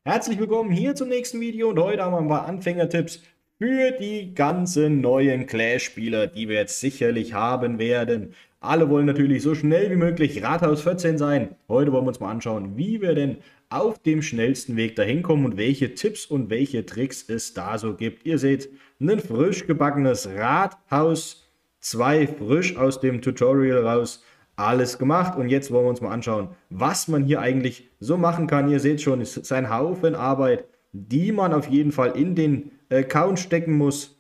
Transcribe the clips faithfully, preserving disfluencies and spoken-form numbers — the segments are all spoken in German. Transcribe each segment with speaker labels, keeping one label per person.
Speaker 1: Herzlich willkommen hier zum nächsten Video und heute haben wir ein paar Anfängertipps für die ganzen neuen Clash-Spieler, die wir jetzt sicherlich haben werden. Alle wollen natürlich so schnell wie möglich Rathaus vierzehn sein. Heute wollen wir uns mal anschauen, wie wir denn auf dem schnellsten Weg dahin kommen und welche Tipps und welche Tricks es da so gibt. Ihr seht, ein frisch gebackenes Rathaus zwei, frisch aus dem Tutorial raus. Alles gemacht und jetzt wollen wir uns mal anschauen, was man hier eigentlich so machen kann. Ihr seht schon, es ist ein Haufen Arbeit, die man auf jeden Fall in den Account stecken muss.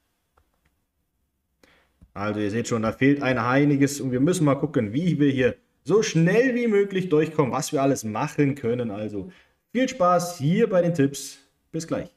Speaker 1: Also ihr seht schon, da fehlt ein einiges und wir müssen mal gucken, wie wir hier so schnell wie möglich durchkommen, was wir alles machen können. Also viel Spaß hier bei den Tipps. Bis gleich.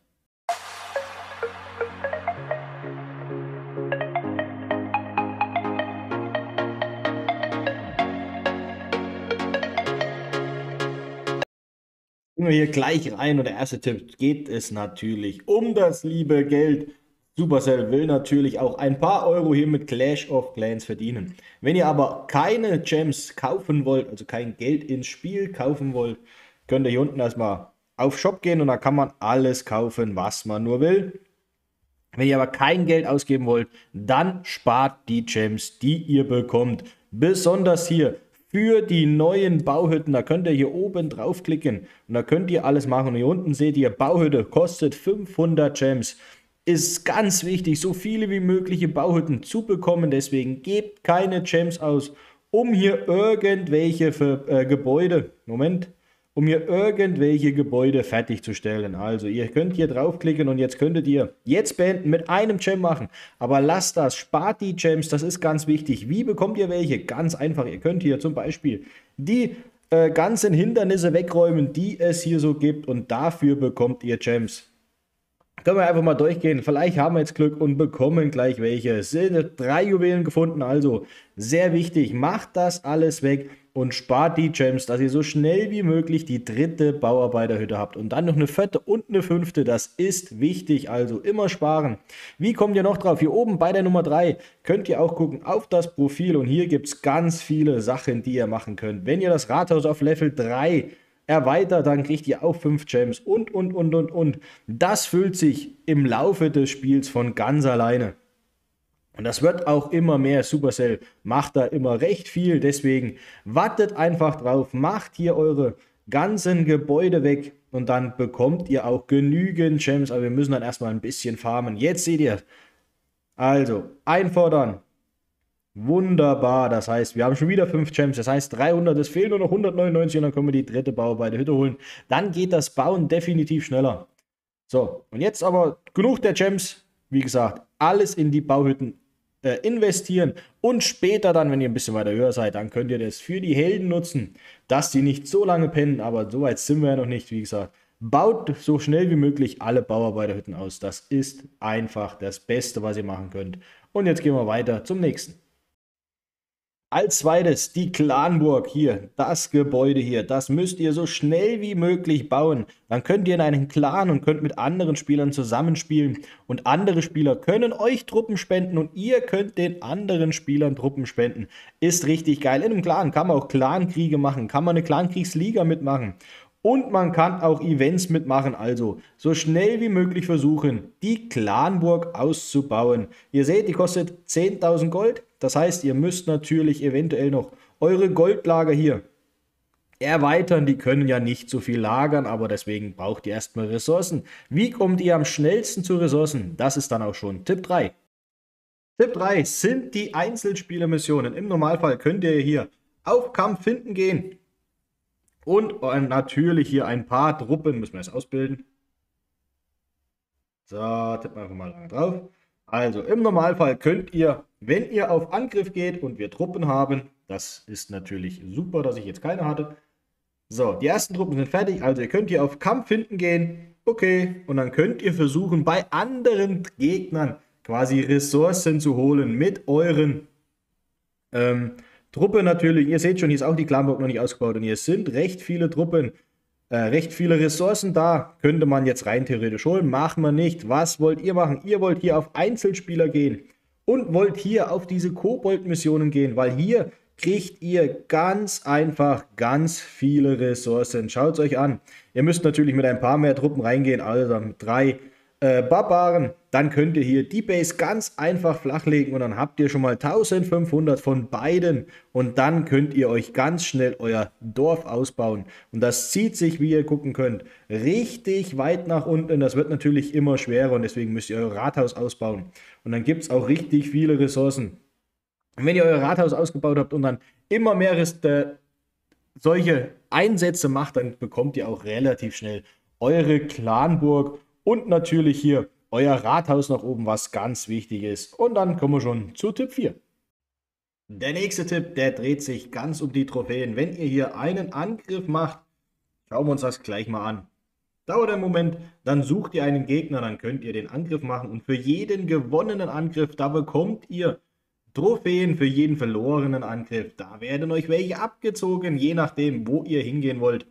Speaker 1: Gehen wir hier gleich rein und der erste Tipp geht es natürlich um das liebe Geld. Supercell will natürlich auch ein paar Euro hier mit Clash of Clans verdienen. Wenn ihr aber keine Gems kaufen wollt, also kein Geld ins Spiel kaufen wollt, könnt ihr hier unten erstmal auf Shop gehen und da kann man alles kaufen, was man nur will. Wenn ihr aber kein Geld ausgeben wollt, dann spart die Gems, die ihr bekommt. Besonders hier für die neuen Bauhütten, da könnt ihr hier oben draufklicken und da könnt ihr alles machen. Und hier unten seht ihr, Bauhütte kostet fünfhundert Gems. Ist ganz wichtig, so viele wie mögliche Bauhütten zu bekommen. Deswegen gebt keine Gems aus, um hier irgendwelche für, äh, Gebäude, Moment, um hier irgendwelche Gebäude fertigzustellen. Also ihr könnt hier draufklicken und jetzt könntet ihr jetzt beenden mit einem Gem machen. Aber lasst das, spart die Gems, das ist ganz wichtig. Wie bekommt ihr welche? Ganz einfach, ihr könnt hier zum Beispiel die äh, ganzen Hindernisse wegräumen, die es hier so gibt und dafür bekommt ihr Gems. Können wir einfach mal durchgehen. Vielleicht haben wir jetzt Glück und bekommen gleich welche. Es sind drei Juwelen gefunden, also sehr wichtig. Macht das alles weg und spart die Gems, dass ihr so schnell wie möglich die dritte Bauarbeiterhütte habt. Und dann noch eine vierte und eine fünfte. Das ist wichtig, also immer sparen. Wie kommt ihr noch drauf? Hier oben bei der Nummer drei könnt ihr auch gucken auf das Profil. Und hier gibt es ganz viele Sachen, die ihr machen könnt. Wenn ihr das Rathaus auf Level drei erweitert, dann kriegt ihr auch fünf Gems und, und, und, und, und. Das füllt sich im Laufe des Spiels von ganz alleine. Und das wird auch immer mehr. Supercell macht da immer recht viel. Deswegen wartet einfach drauf, macht hier eure ganzen Gebäude weg und dann bekommt ihr auch genügend Gems. Aber wir müssen dann erstmal ein bisschen farmen. Jetzt seht ihr. Also, einfordern. Wunderbar, das heißt, wir haben schon wieder fünf Gems, das heißt dreihundert, es fehlen nur noch hundertneunundneunzig und dann können wir die dritte Bauarbeiterhütte holen. Dann geht das Bauen definitiv schneller. So, und jetzt aber genug der Gems, wie gesagt, alles in die Bauhütten äh, investieren und später dann, wenn ihr ein bisschen weiter höher seid, dann könnt ihr das für die Helden nutzen, dass die nicht so lange pennen, aber so weit sind wir ja noch nicht, wie gesagt. Baut so schnell wie möglich alle Bauarbeiterhütten aus, das ist einfach das Beste, was ihr machen könnt. Und jetzt gehen wir weiter zum nächsten. Als zweites die Clanburg hier, das Gebäude hier, das müsst ihr so schnell wie möglich bauen. Dann könnt ihr in einen Clan und könnt mit anderen Spielern zusammenspielen und andere Spieler können euch Truppen spenden und ihr könnt den anderen Spielern Truppen spenden. Ist richtig geil. In einem Clan kann man auch Clankriege machen, kann man eine Clankriegsliga mitmachen. Und man kann auch Events mitmachen, also so schnell wie möglich versuchen, die Clanburg auszubauen. Ihr seht, die kostet zehntausend Gold. Das heißt, ihr müsst natürlich eventuell noch eure Goldlager hier erweitern. Die können ja nicht so viel lagern, aber deswegen braucht ihr erstmal Ressourcen. Wie kommt ihr am schnellsten zu Ressourcen? Das ist dann auch schon Tipp drei. Tipp drei sind die Einzelspielermissionen. Im Normalfall könnt ihr hier auf Kampf finden gehen. Und natürlich hier ein paar Truppen, müssen wir jetzt ausbilden. So, tippen wir einfach mal lange drauf. Also im Normalfall könnt ihr, wenn ihr auf Angriff geht und wir Truppen haben, das ist natürlich super, dass ich jetzt keine hatte. So, die ersten Truppen sind fertig, also ihr könnt hier auf Kampf finden gehen. Okay, und dann könnt ihr versuchen, bei anderen Gegnern quasi Ressourcen zu holen mit euren ähm, Truppe natürlich, ihr seht schon, hier ist auch die Clanburg noch nicht ausgebaut und hier sind recht viele Truppen, äh, recht viele Ressourcen da, könnte man jetzt rein theoretisch holen, machen wir nicht. Was wollt ihr machen? Ihr wollt hier auf Einzelspieler gehen und wollt hier auf diese Kobold-Missionen gehen, weil hier kriegt ihr ganz einfach ganz viele Ressourcen. Schaut es euch an. Ihr müsst natürlich mit ein paar mehr Truppen reingehen, also mit drei äh, Barbaren. Dann könnt ihr hier die Base ganz einfach flachlegen und dann habt ihr schon mal eintausendfünfhundert von beiden. Und dann könnt ihr euch ganz schnell euer Dorf ausbauen. Und das zieht sich, wie ihr gucken könnt, richtig weit nach unten. Das wird natürlich immer schwerer und deswegen müsst ihr euer Rathaus ausbauen. Und dann gibt es auch richtig viele Ressourcen. Und wenn ihr euer Rathaus ausgebaut habt und dann immer mehr äh, solche Einsätze macht, dann bekommt ihr auch relativ schnell eure Clanburg und natürlich hier euer Rathaus nach oben, was ganz wichtig ist. Und dann kommen wir schon zu Tipp vier. Der nächste Tipp, der dreht sich ganz um die Trophäen. Wenn ihr hier einen Angriff macht, schauen wir uns das gleich mal an. Dauert einen Moment, dann sucht ihr einen Gegner, dann könnt ihr den Angriff machen und für jeden gewonnenen Angriff, da bekommt ihr Trophäen, für jeden verlorenen Angriff. Da werden euch welche abgezogen, je nachdem, wo ihr hingehen wollt.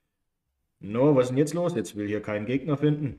Speaker 1: No, was ist denn jetzt los? Jetzt will hier kein Gegner finden.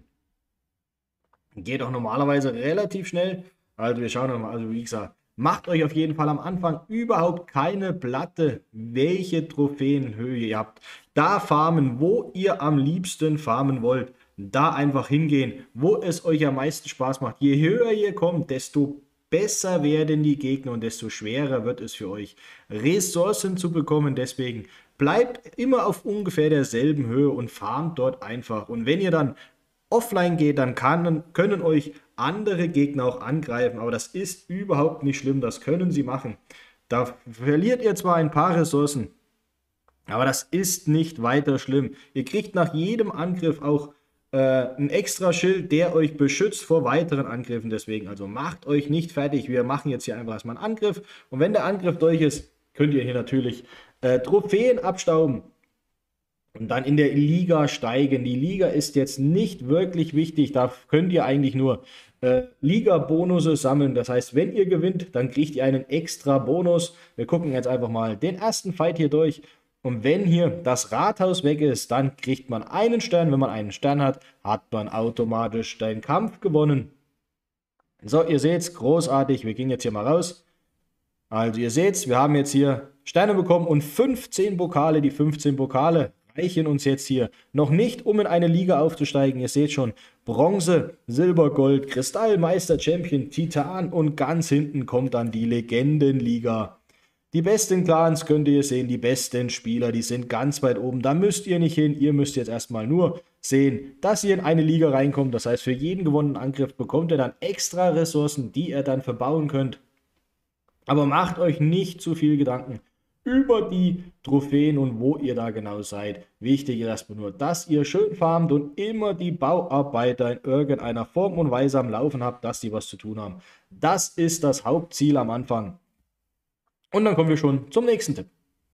Speaker 1: Geht auch normalerweise relativ schnell. Also wir schauen mal, also wie gesagt, macht euch auf jeden Fall am Anfang überhaupt keine Platte, welche Trophäenhöhe ihr habt. Da farmen, wo ihr am liebsten farmen wollt. Da einfach hingehen, wo es euch am meisten Spaß macht. Je höher ihr kommt, desto besser werden die Gegner und desto schwerer wird es für euch, Ressourcen zu bekommen. Deswegen bleibt immer auf ungefähr derselben Höhe und farmt dort einfach. Und wenn ihr dann offline geht, dann kann, können euch andere Gegner auch angreifen. Aber das ist überhaupt nicht schlimm, das können sie machen. Da verliert ihr zwar ein paar Ressourcen, aber das ist nicht weiter schlimm. Ihr kriegt nach jedem Angriff auch ein extra Schild, der euch beschützt vor weiteren Angriffen. Deswegen, also macht euch nicht fertig. Wir machen jetzt hier einfach erstmal einen Angriff. Und wenn der Angriff durch ist, könnt ihr hier natürlich äh, Trophäen abstauben und dann in der Liga steigen. Die Liga ist jetzt nicht wirklich wichtig. Da könnt ihr eigentlich nur äh, Liga-Bonusse sammeln. Das heißt, wenn ihr gewinnt, dann kriegt ihr einen extra Bonus. Wir gucken jetzt einfach mal den ersten Fight hier durch. Und wenn hier das Rathaus weg ist, dann kriegt man einen Stern. Wenn man einen Stern hat, hat man automatisch den Kampf gewonnen. So, ihr seht es, großartig. Wir gehen jetzt hier mal raus. Also ihr seht es, wir haben jetzt hier Sterne bekommen und fünfzehn Pokale. Die fünfzehn Pokale reichen uns jetzt hier noch nicht, um in eine Liga aufzusteigen. Ihr seht schon, Bronze, Silber, Gold, Kristall, Meister, Champion, Titan und ganz hinten kommt dann die Legendenliga. Die besten Clans könnt ihr sehen, die besten Spieler, die sind ganz weit oben. Da müsst ihr nicht hin, ihr müsst jetzt erstmal nur sehen, dass ihr in eine Liga reinkommt. Das heißt, für jeden gewonnenen Angriff bekommt ihr dann extra Ressourcen, die ihr dann verbauen könnt. Aber macht euch nicht zu viel Gedanken über die Trophäen und wo ihr da genau seid. Wichtig ist erstmal nur, dass ihr schön farmt und immer die Bauarbeiter in irgendeiner Form und Weise am Laufen habt, dass die was zu tun haben. Das ist das Hauptziel am Anfang. Und dann kommen wir schon zum nächsten Tipp.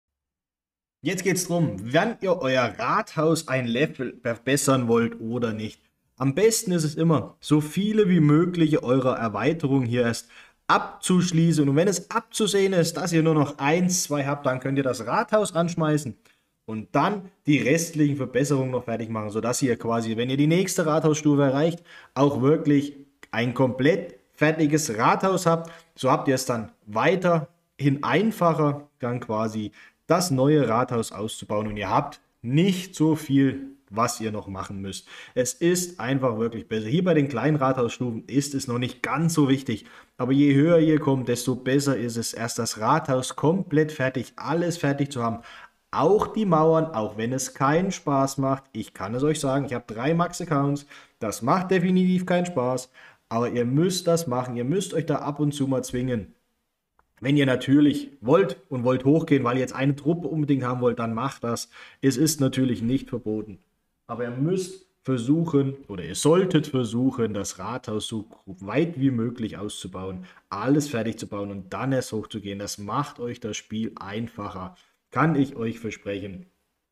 Speaker 1: Jetzt geht es darum, wenn ihr euer Rathaus ein Level verbessern wollt oder nicht. Am besten ist es immer, so viele wie möglich eurer Erweiterung hier erst abzuschließen. Und wenn es abzusehen ist, dass ihr nur noch eins, zwei habt, dann könnt ihr das Rathaus anschmeißen und dann die restlichen Verbesserungen noch fertig machen, sodass ihr quasi, wenn ihr die nächste Rathausstufe erreicht, auch wirklich ein komplett fertiges Rathaus habt. So habt ihr es dann weiterhin einfacher, dann quasi das neue Rathaus auszubauen und ihr habt nicht so viel, was ihr noch machen müsst. Es ist einfach wirklich besser. Hier bei den kleinen Rathausstufen ist es noch nicht ganz so wichtig, aber je höher ihr kommt, desto besser ist es, erst das Rathaus komplett fertig, alles fertig zu haben. Auch die Mauern, auch wenn es keinen Spaß macht. Ich kann es euch sagen, ich habe drei Max-Accounts. Das macht definitiv keinen Spaß, aber ihr müsst das machen. Ihr müsst euch da ab und zu mal zwingen. Wenn ihr natürlich wollt und wollt hochgehen, weil ihr jetzt eine Truppe unbedingt haben wollt, dann macht das. Es ist natürlich nicht verboten. Aber ihr müsst versuchen oder ihr solltet versuchen, das Rathaus so weit wie möglich auszubauen, alles fertig zu bauen und dann erst hochzugehen. Das macht euch das Spiel einfacher. Kann ich euch versprechen.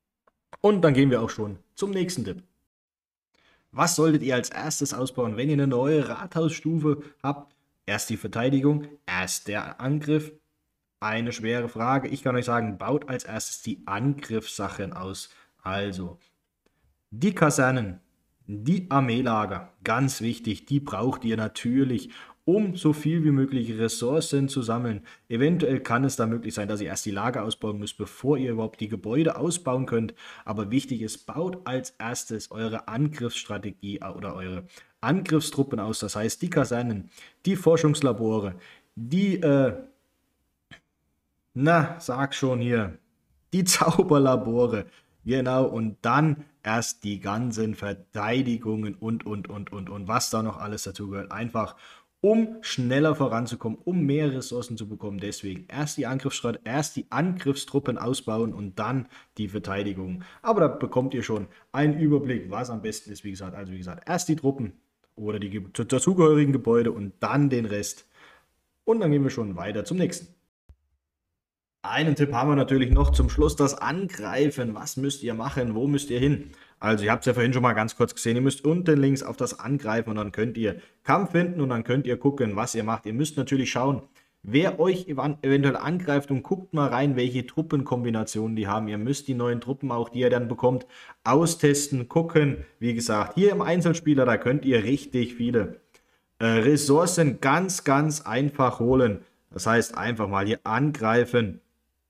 Speaker 1: Und dann gehen wir auch schon zum nächsten Tipp. Was solltet ihr als erstes ausbauen, wenn ihr eine neue Rathausstufe habt? Erst die Verteidigung, erst der Angriff. Eine schwere Frage. Ich kann euch sagen, baut als erstes die Angriffssachen aus. Also, die Kasernen, die Armeelager, ganz wichtig, die braucht ihr natürlich, um so viel wie möglich Ressourcen zu sammeln. Eventuell kann es da möglich sein, dass ihr erst die Lager ausbauen müsst, bevor ihr überhaupt die Gebäude ausbauen könnt. Aber wichtig ist, baut als erstes eure Angriffsstrategie oder eure Angriffstruppen aus. Das heißt, die Kasernen, die Forschungslabore, die, äh, na, sag schon hier, die Zauberlabore. Genau, und dann erst die ganzen Verteidigungen und, und, und, und, und, was da noch alles dazu gehört. Einfach, um schneller voranzukommen, um mehr Ressourcen zu bekommen. Deswegen erst die Angriffsstrat, erst die Angriffstruppen ausbauen und dann die Verteidigung. Aber da bekommt ihr schon einen Überblick, was am besten ist, wie gesagt. Also wie gesagt, erst die Truppen oder die dazugehörigen Gebäude und dann den Rest. Und dann gehen wir schon weiter zum nächsten. Einen Tipp haben wir natürlich noch zum Schluss, das Angreifen. Was müsst ihr machen? Wo müsst ihr hin? Also ihr habt es ja vorhin schon mal ganz kurz gesehen, ihr müsst unten links auf das Angreifen und dann könnt ihr Kampf finden und dann könnt ihr gucken, was ihr macht. Ihr müsst natürlich schauen, wer euch eventuell angreift und guckt mal rein, welche Truppenkombinationen die haben. Ihr müsst die neuen Truppen auch, die ihr dann bekommt, austesten, gucken. Wie gesagt, hier im Einzelspieler, da könnt ihr richtig viele äh, Ressourcen ganz, ganz einfach holen. Das heißt, einfach mal hier angreifen.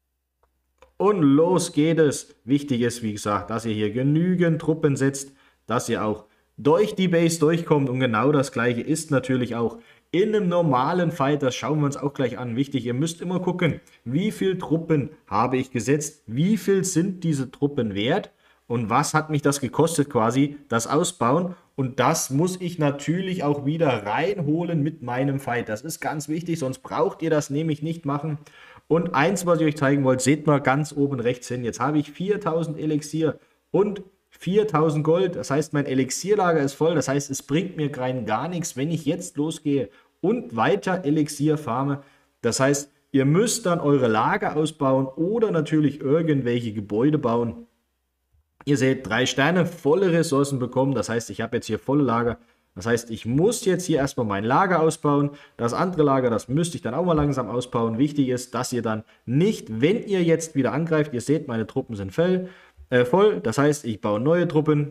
Speaker 1: Und los geht es. Wichtig ist, wie gesagt, dass ihr hier genügend Truppen setzt, dass ihr auch durch die Base durchkommt. Und genau das gleiche ist natürlich auch in einem normalen Fight. Das schauen wir uns auch gleich an. Wichtig, ihr müsst immer gucken, wie viele Truppen habe ich gesetzt, wie viel sind diese Truppen wert und was hat mich das gekostet quasi, das Ausbauen. Und das muss ich natürlich auch wieder reinholen mit meinem Fight. Das ist ganz wichtig, sonst braucht ihr das nämlich nicht machen. Und eins, was ich euch zeigen wollte, seht mal ganz oben rechts hin. Jetzt habe ich viertausend Elixier und viertausend Gold. Das heißt, mein Elixierlager ist voll. Das heißt, es bringt mir rein gar nichts, wenn ich jetzt losgehe und weiter Elixier farme. Das heißt, ihr müsst dann eure Lager ausbauen oder natürlich irgendwelche Gebäude bauen. Ihr seht, drei Sterne, volle Ressourcen bekommen. Das heißt, ich habe jetzt hier volle Lager. Das heißt, ich muss jetzt hier erstmal mein Lager ausbauen. Das andere Lager, das müsste ich dann auch mal langsam ausbauen. Wichtig ist, dass ihr dann nicht, wenn ihr jetzt wieder angreift, ihr seht, meine Truppen sind voll. Äh, voll. Das heißt, ich baue neue Truppen,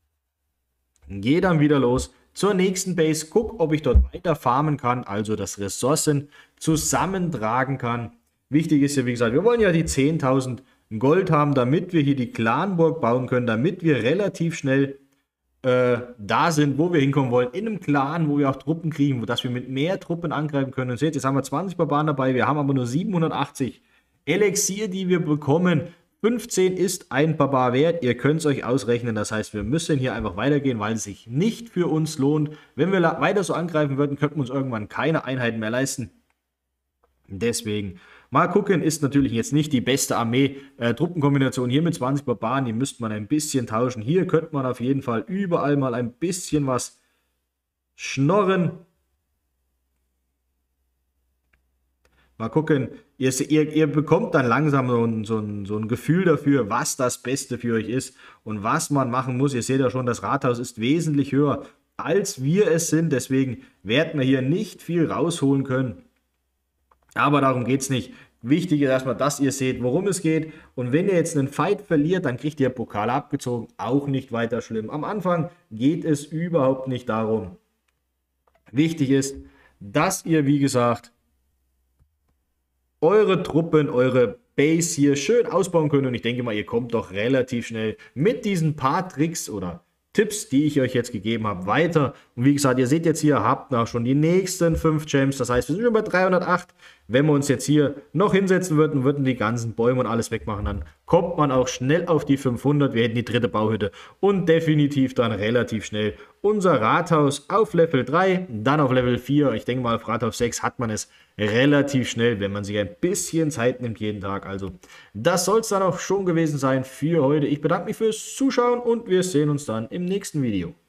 Speaker 1: gehe dann wieder los zur nächsten Base, gucke, ob ich dort weiter farmen kann, also das Ressourcen zusammentragen kann. Wichtig ist ja, wie gesagt, wir wollen ja die zehntausend Gold haben, damit wir hier die Clanburg bauen können, damit wir relativ schnell äh, da sind, wo wir hinkommen wollen, in einem Clan, wo wir auch Truppen kriegen, wo dass wir mit mehr Truppen angreifen können. Und seht, jetzt haben wir zwanzig Barbaren dabei, wir haben aber nur siebenhundertachtzig Elixier, die wir bekommen. fünfzehn ist ein Barbar wert, ihr könnt es euch ausrechnen, das heißt, wir müssen hier einfach weitergehen, weil es sich nicht für uns lohnt. Wenn wir weiter so angreifen würden, könnten wir uns irgendwann keine Einheiten mehr leisten. Deswegen, mal gucken, ist natürlich jetzt nicht die beste Armee-Truppenkombination. Äh, hier mit zwanzig Barbaren, hier müsste man ein bisschen tauschen. Hier könnte man auf jeden Fall überall mal ein bisschen was schnorren. Mal gucken, ihr, ihr, ihr bekommt dann langsam so ein, so, ein, so ein Gefühl dafür, was das Beste für euch ist und was man machen muss. Ihr seht ja schon, das Rathaus ist wesentlich höher, als wir es sind. Deswegen werden wir hier nicht viel rausholen können. Aber darum geht es nicht. Wichtig ist erstmal, dass ihr seht, worum es geht. Und wenn ihr jetzt einen Fight verliert, dann kriegt ihr Pokale abgezogen. Auch nicht weiter schlimm. Am Anfang geht es überhaupt nicht darum. Wichtig ist, dass ihr, wie gesagt, eure Truppen, eure Base hier schön ausbauen könnt. Und ich denke mal, ihr kommt doch relativ schnell mit diesen paar Tricks oder Tipps, die ich euch jetzt gegeben habe, weiter. Und wie gesagt, ihr seht jetzt hier, habt auch schon die nächsten fünf Gems. Das heißt, wir sind schon bei dreihundertacht. Wenn wir uns jetzt hier noch hinsetzen würden, würden die ganzen Bäume und alles wegmachen, dann kommt man auch schnell auf die fünfhundert. Wir hätten die dritte Bauhütte und definitiv dann relativ schnell unser Rathaus auf Level drei, dann auf Level vier. Ich denke mal, auf Rathaus sechs hat man es relativ schnell, wenn man sich ein bisschen Zeit nimmt jeden Tag. Also das soll es dann auch schon gewesen sein für heute. Ich bedanke mich fürs Zuschauen und wir sehen uns dann im nächsten Video.